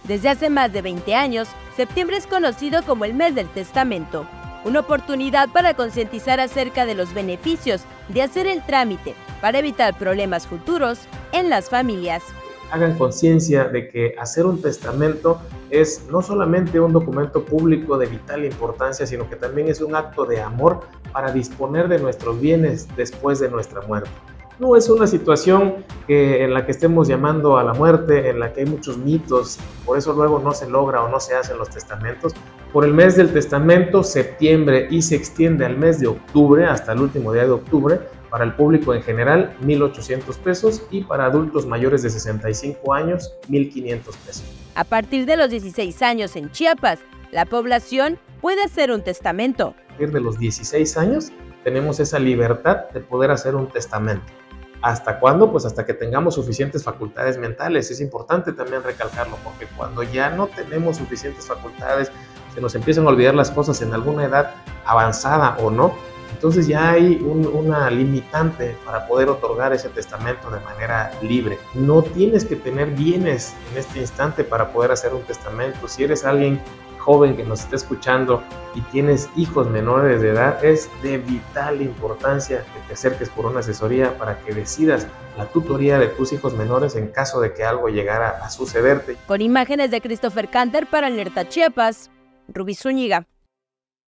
Desde hace más de 20 años, septiembre es conocido como el mes del testamento, una oportunidad para concientizar acerca de los beneficios de hacer el trámite para evitar problemas futuros en las familias. Hagan conciencia de que hacer un testamento es no solamente un documento público de vital importancia, sino que también es un acto de amor para disponer de nuestros bienes después de nuestra muerte. No es una situación en la que estemos llamando a la muerte, en la que hay muchos mitos, por eso luego no se logra o no se hacen los testamentos. Por el mes del testamento, septiembre, y se extiende al mes de octubre, hasta el último día de octubre, para el público en general, 1,800 pesos, y para adultos mayores de 65 años, 1,500 pesos. A partir de los 16 años en Chiapas, la población puede hacer un testamento. A partir de los 16 años, tenemos esa libertad de poder hacer un testamento. ¿Hasta cuándo? Pues hasta que tengamos suficientes facultades mentales. Es importante también recalcarlo, porque cuando ya no tenemos suficientes facultades, se nos empiezan a olvidar las cosas en alguna edad avanzada o no, entonces ya hay una limitante para poder otorgar ese testamento de manera libre. No tienes que tener bienes en este instante para poder hacer un testamento. Si eres alguien joven que nos está escuchando y tienes hijos menores de edad, es de vital importancia que te acerques por una asesoría para que decidas la tutoría de tus hijos menores en caso de que algo llegara a sucederte. Con imágenes de Christopher Canter para Alerta Chiapas, Rubí Zúñiga.